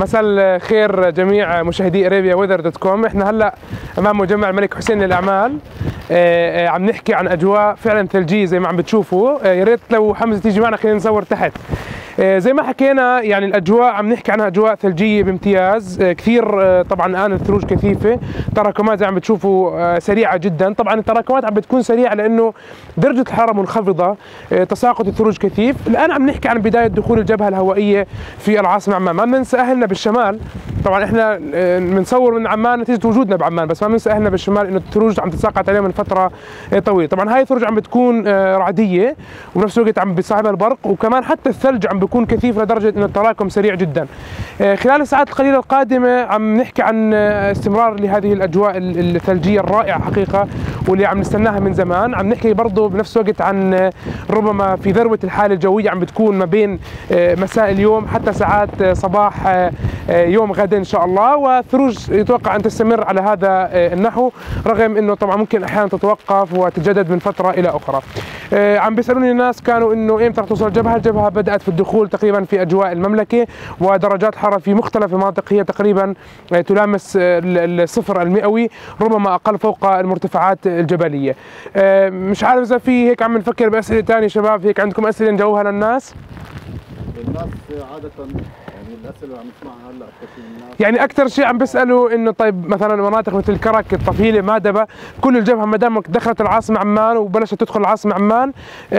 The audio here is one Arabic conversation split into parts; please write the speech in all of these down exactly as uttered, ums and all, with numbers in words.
مساء الخير جميع مشاهدي ارابيا ويذر دوت كوم. احنا هلا امام مجمع الملك حسين للاعمال، آه، عم نحكي عن اجواء فعلا ثلجيه زي ما عم بتشوفوا. آه، يا ريت لو حمزه تيجي معنا خلينا نصور تحت. آه، زي ما حكينا يعني الاجواء عم نحكي عنها اجواء ثلجيه بامتياز. آه، كثير آه، طبعا الان الثلوج كثيفه، تراكمات زي ما عم بتشوفوا آه، سريعه جدا. طبعا التراكمات عم بتكون سريعه لانه درجه الحراره منخفضه، آه، تساقط الثلوج كثيف. الان عم نحكي عن بدايه دخول الجبهه الهوائيه في العاصمه عمان. ما بننسى اهلنا بالشمال، طبعا احنا بنصور من عمان نتيجه وجودنا بعمان، بس ما بننسى اهلنا بالشمال انه الثلوج عم تتساقط عليهم من فتره طويله. طبعا هاي الثلوج عم بتكون رعديه وبنفس الوقت عم بيصاحبها البرق، وكمان حتى الثلج عم بيكون كثيف لدرجه انه التراكم سريع جدا. خلال الساعات القليله القادمه عم نحكي عن استمرار لهذه الاجواء الثلجيه الرائعه حقيقه، واللي عم نستناها من زمان. عم نحكي برضه بنفس الوقت عن ربما في ذروه الحاله الجويه عم بتكون ما بين مساء اليوم حتى ساعات صباح يوم غد ان شاء الله، والثلوج يتوقع ان تستمر على هذا النحو، رغم انه طبعا ممكن احيانا تتوقف وتتجدد من فتره الى اخرى. عم بيسالوني الناس كانوا انه ايمتى رح توصل الجبهه؟ الجبهه بدات في الدخول تقريبا في اجواء المملكه، ودرجات الحراره في مختلف المناطق هي تقريبا تلامس الصفر المئوي، ربما اقل فوق المرتفعات الجبليه. مش عارف اذا في هيك عم نفكر باسئله ثانيه شباب، هيك عندكم اسئله نجاوبها للناس؟ الناس عاده يعني الاسئله اللي عم نسمعها هلا كثير من الناس يعني اكثر شيء عم بيسالوا انه طيب مثلا مناطق مثل كرك، الطفيله، مادبه، كل الجبهه ما دام دخلت العاصمه عمان وبلشت تدخل العاصمه عمان،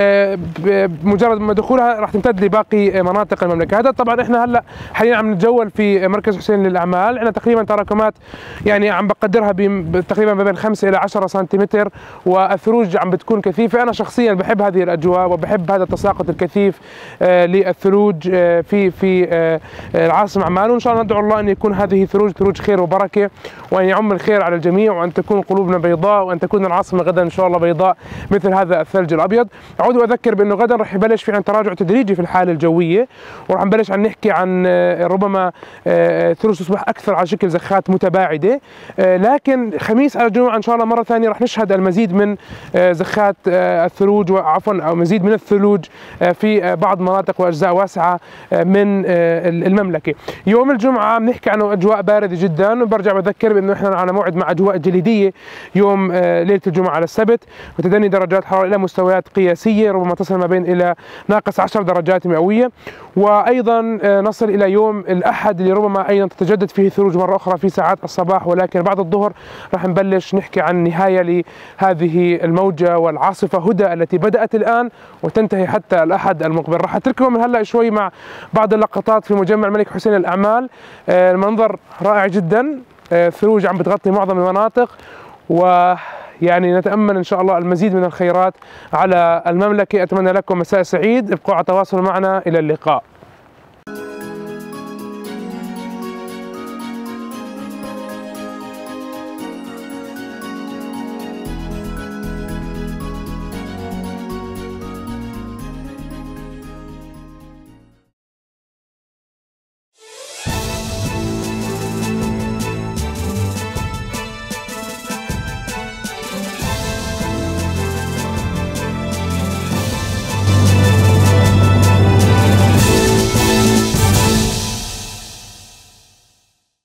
بمجرد ما دخولها راح تمتد لباقي مناطق المملكه. هذا طبعا احنا هلا حاليا عم نتجول في مركز حسين للاعمال، عندنا تقريبا تراكمات يعني عم بقدرها تقريبا ما بين خمسة الى عشرة سنتيمتر، والثلوج عم بتكون كثيفه. انا شخصيا بحب هذه الاجواء وبحب هذا التساقط الكثيف للثلوج في في العاصمه عمان، وان شاء الله ندعو الله ان يكون هذه ثلوج ثلوج خير وبركه، وان يعم الخير على الجميع، وان تكون قلوبنا بيضاء، وان تكون العاصمه غدا ان شاء الله بيضاء مثل هذا الثلج الابيض. اعود واذكر بانه غدا رح يبلش في عن تراجع تدريجي في الحاله الجويه، وراح نبلش عن نحكي عن ربما ثلوج تصبح اكثر على شكل زخات متباعده، لكن خميس على الجمعه ان شاء الله مره ثانيه رح نشهد المزيد من زخات الثلوج، عفوا او مزيد من الثلوج في بعض مناطق واجزاء واسعه من المملكه. يوم الجمعه بنحكي عن اجواء بارده جدا، وبرجع بذكر بانه احنا على موعد مع اجواء جليديه يوم ليله الجمعه على السبت، وتدني درجات حراره الى مستويات قياسيه ربما تصل ما بين الى ناقص عشر درجات مئويه، وايضا نصل الى يوم الاحد اللي ربما ايضا تتجدد فيه الثلوج مره اخرى في ساعات الصباح، ولكن بعد الظهر راح نبلش نحكي عن نهايه لهذه الموجه والعاصفه هدى التي بدات الان وتنتهي حتى الاحد المقبل. راح اترككم من هلا شوي مع بعض اللقطات في مجمع الملك حسين للاعمال. المنظر رائع جدا، الثلوج عم بتغطي معظم المناطق، ويعني نتامل ان شاء الله المزيد من الخيرات على المملكه. اتمنى لكم مساء سعيد، ابقوا على تواصل معنا، الى اللقاء.